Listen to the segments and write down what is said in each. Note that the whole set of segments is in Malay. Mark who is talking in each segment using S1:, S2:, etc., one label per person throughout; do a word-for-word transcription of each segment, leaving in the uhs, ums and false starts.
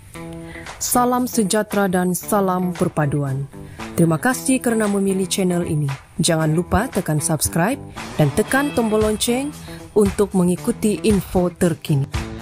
S1: Salam sejahtera dan salam perpaduan. Terima kasih kerana memilih channel ini. Jangan lupa tekan subscribe dan tekan tombol lonceng untuk mengikuti info terkini.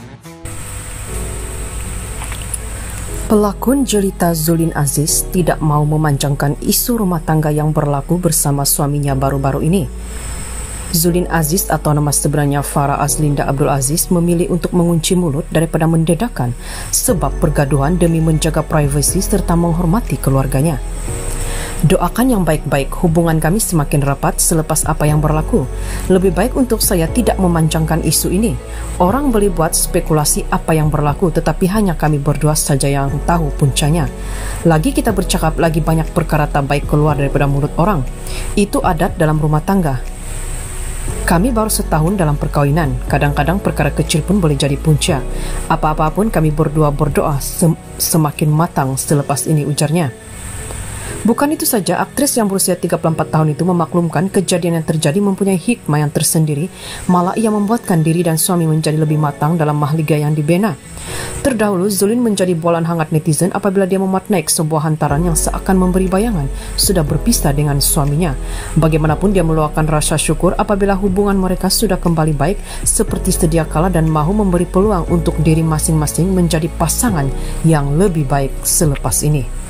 S1: Pelakon jelita Zulin Aziz tidak mau memanjangkan isu rumah tangga yang berlaku bersama suaminya baru-baru ini. Zulin Aziz atau nama sebenarnya Farah Azlinda Abdul Aziz memilih untuk mengunci mulut daripada mendedahkan sebab pergaduhan demi menjaga privasi serta menghormati keluarganya. Doakan yang baik-baik, hubungan kami semakin rapat selepas apa yang berlaku. Lebih baik untuk saya tidak memanjangkan isu ini. Orang boleh buat spekulasi apa yang berlaku, tetapi hanya kami berdua saja yang tahu puncanya. Lagi kita bercakap, lagi banyak perkara tak baik keluar daripada mulut orang. Itu adat dalam rumah tangga. Kami baru setahun dalam perkawinan. Kadang-kadang perkara kecil pun boleh jadi punca. Apa-apa pun kami berdua berdoa sem- semakin matang selepas ini, ujarnya. Bukan itu saja, aktris yang berusia tiga puluh empat tahun itu memaklumkan kejadian yang terjadi mempunyai hikmah yang tersendiri, malah ia membuatkan diri dan suami menjadi lebih matang dalam mahliga yang dibina. Terdahulu, Zulin menjadi bualan hangat netizen apabila dia memuat naik sebuah hantaran yang seakan memberi bayangan sudah berpisah dengan suaminya. Bagaimanapun dia meluahkan rasa syukur apabila hubungan mereka sudah kembali baik seperti sedia kala dan mahu memberi peluang untuk diri masing-masing menjadi pasangan yang lebih baik selepas ini.